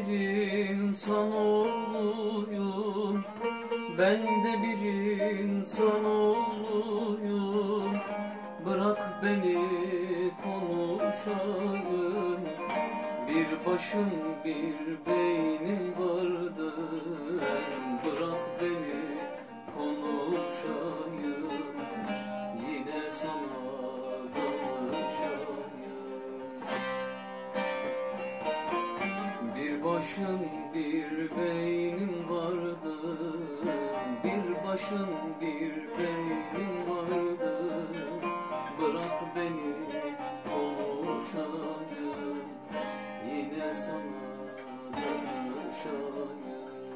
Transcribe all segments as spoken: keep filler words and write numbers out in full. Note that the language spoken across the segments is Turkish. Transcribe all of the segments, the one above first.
bir insan oğluyum, ben de bir insan oğluyum. Bırak beni konuşayım, bir başım bir beynim vardır. Bırak beni konuşayım, yine sana danışayım. Bir başım bir beynim vardır, bir başım bir beynim vardır. Bırak beni konuşayım, yine sana danışayım.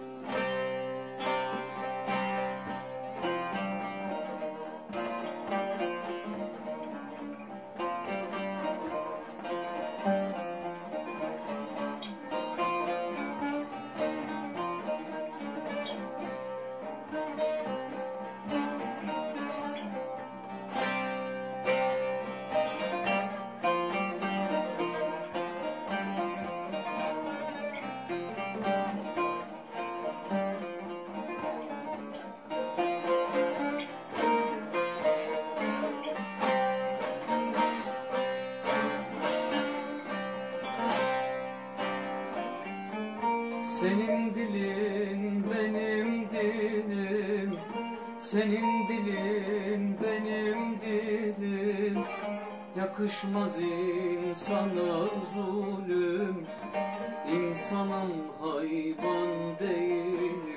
Senin dilin benim dilim, senin dilin benim dilim. Yakışmaz insana zulüm, insanım hayvan değil.